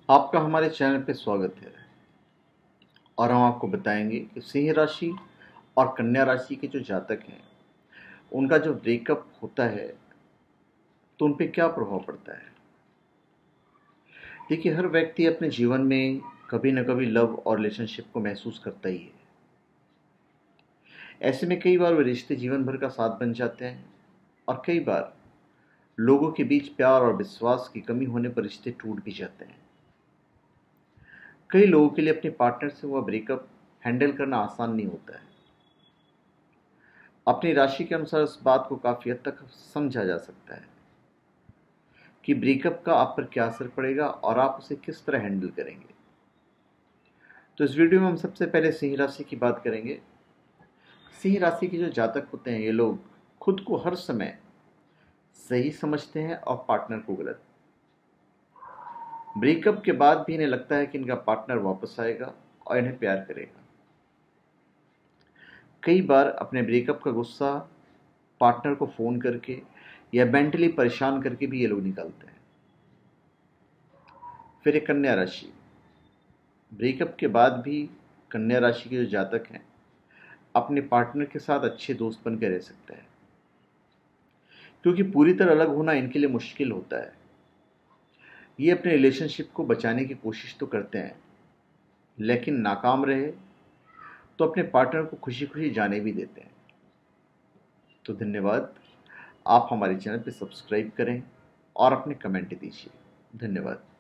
आपका हमारे चैनल पे स्वागत है और हम आपको बताएंगे कि सिंह राशि और कन्या राशि के जो जातक हैं उनका जो ब्रेकअप होता है तो उन पे क्या प्रभाव पड़ता है। देखिए, हर व्यक्ति अपने जीवन में कभी न कभी लव और रिलेशनशिप को महसूस करता ही है। ऐसे में कई बार वे रिश्ते जीवन भर का साथ बन जाते हैं और कई बार लोगों के बीच प्यार और विश्वास की कमी होने पर रिश्ते टूट भी जाते हैं। कई लोगों के लिए अपने पार्टनर से हुआ ब्रेकअप हैंडल करना आसान नहीं होता है। अपनी राशि के अनुसार इस बात को काफ़ी हद तक समझा जा सकता है कि ब्रेकअप का आप पर क्या असर पड़ेगा और आप उसे किस तरह हैंडल करेंगे। तो इस वीडियो में हम सबसे पहले सिंह राशि की बात करेंगे। सिंह राशि के जो जातक होते हैं ये लोग खुद को हर समय सही समझते हैं और पार्टनर को गलत। ब्रेकअप के बाद भी इन्हें लगता है कि इनका पार्टनर वापस आएगा और इन्हें प्यार करेगा। कई बार अपने ब्रेकअप का गुस्सा पार्टनर को फ़ोन करके या मेंटली परेशान करके भी ये लोग निकालते हैं। फिर एक कन्या राशि। ब्रेकअप के बाद भी कन्या राशि के जो जातक हैं अपने पार्टनर के साथ अच्छे दोस्त बन के रह सकते हैं, क्योंकि पूरी तरह अलग होना इनके लिए मुश्किल होता है। ये अपने रिलेशनशिप को बचाने की कोशिश तो करते हैं, लेकिन नाकाम रहे तो अपने पार्टनर को खुशी खुशी जाने भी देते हैं। तो धन्यवाद। आप हमारे चैनल पर सब्सक्राइब करें और अपने कमेंट दीजिए। धन्यवाद।